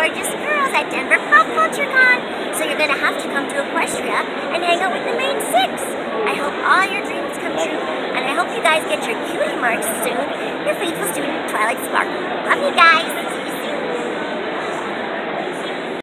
gorgeous girls at Denver Pop Culture Con. So you're gonna have to come to Equestria and hang out with the main six. I hope all your dreams come true, and I hope you guys get your cutie marks soon. Your faithful student, Twilight Sparkle. Love you guys.